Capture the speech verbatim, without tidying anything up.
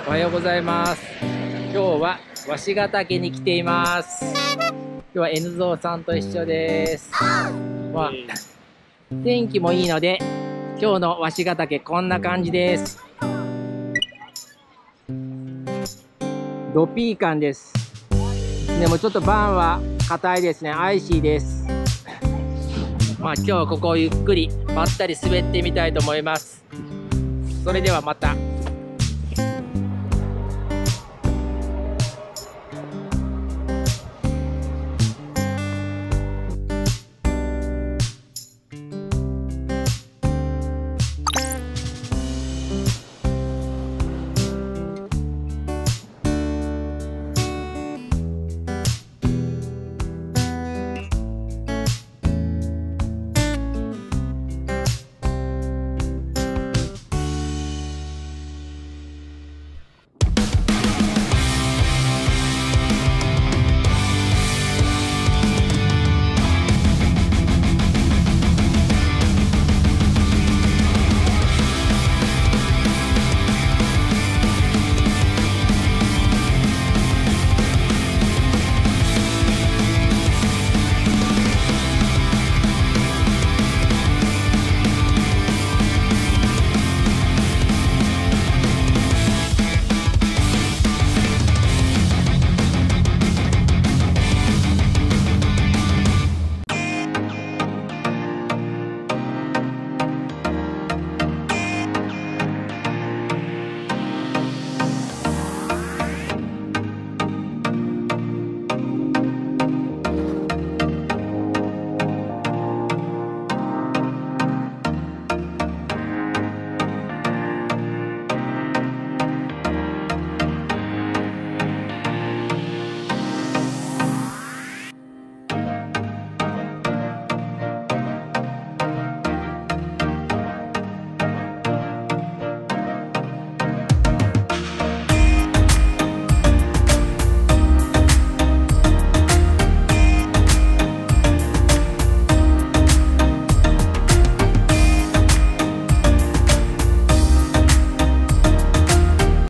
おはようございます。今日は鷲ヶ岳に来ています。今日は N ゾウさんと一緒です。まあ、天気もいいので、今日の鷲ヶ岳こんな感じです。ドピーカンです。でもちょっとバンは硬いですね。アイシーです。まあ今日はここをゆっくりまったり滑ってみたいと思います。それではまた。